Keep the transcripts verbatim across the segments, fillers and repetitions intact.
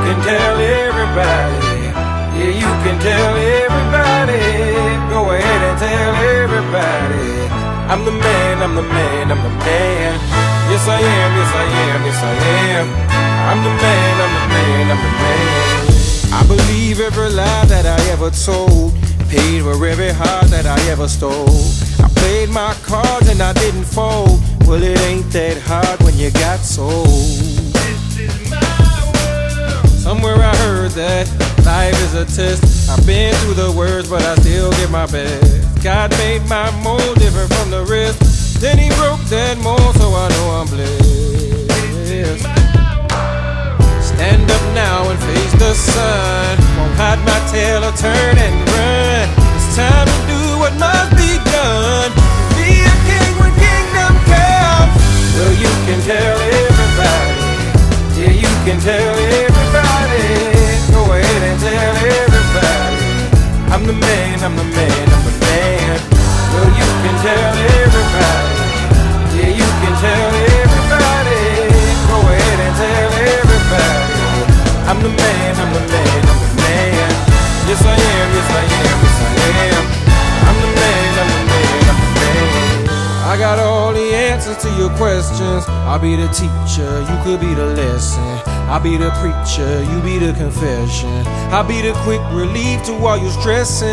can tell everybody. Yeah, you can tell everybody. Go ahead and tell everybody. I'm the man, I'm the man, I'm the man. Yes I am, yes I am, yes I am. I'm the man, I'm the man, I'm the man. I believe every lie that I ever told, paid for every heart that I ever stole. I played my cards and I didn't fold. Well, it ain't that hard when you got sold. This is my world. Somewhere I heard that life is a test. I've been through the worst, but I still give my best. God made my mold different from the rest. Then he broke that mold, so I know I'm blessed. Stand up now and face the sun. Won't hide my tail or turn and run. It's time to do what must be done. Be a king when kingdom comes. Well, you can tell everybody. Yeah, you can tell everybody. Go ahead and tell everybody. I'm the man, I'm the man, I'm the man. Well, you can tell everybody. Yeah, you can tell everybody. Go ahead and tell everybody. I'm the man, I'm the man, I'm the man. Yes I am, yes I am, yes I am. I'm the man, I'm the man, I'm the man. I got all the answers to your questions. I'll be the teacher, you could be the lesson. I'll be the preacher, you be the confession. I'll be the quick relief to all your stressing.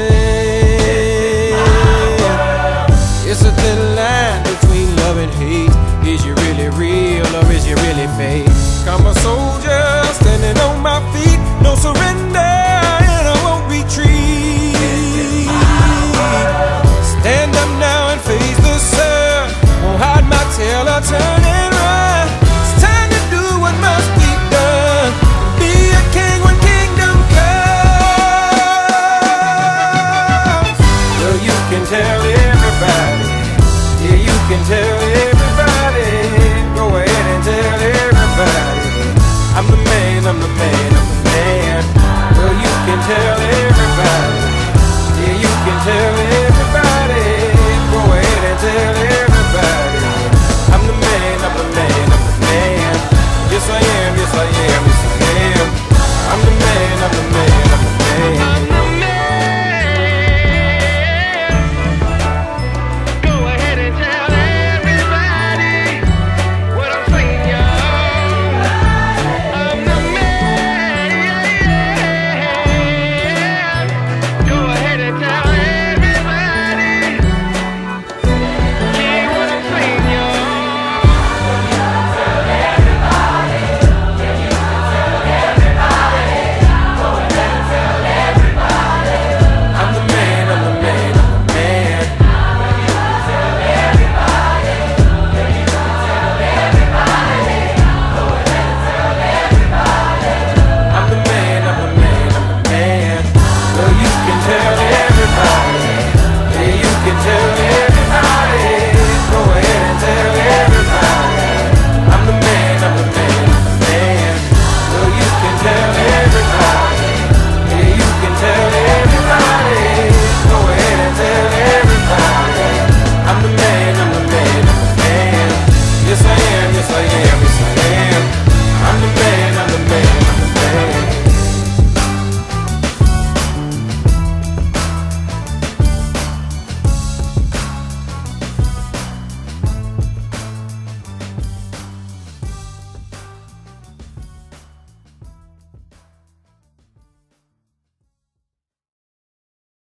It's a thin line between love and hate. Is you really real or is you really fake? I'm a soldier standing on my feet, no surrender.